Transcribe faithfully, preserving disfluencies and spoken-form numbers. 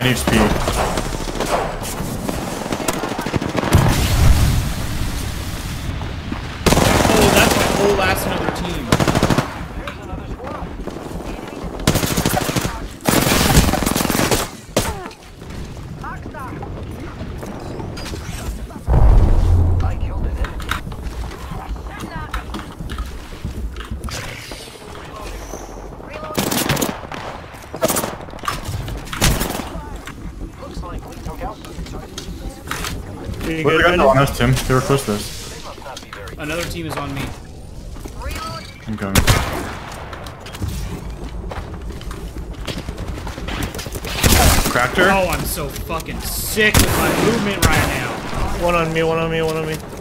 H P. Oh, that's my whole last another team. What they got on us, Tim? They were close to us. Another team is on me. I'm coming. Cracked her? Oh, I'm so fucking sick with my movement right now. One on me, one on me, one on me.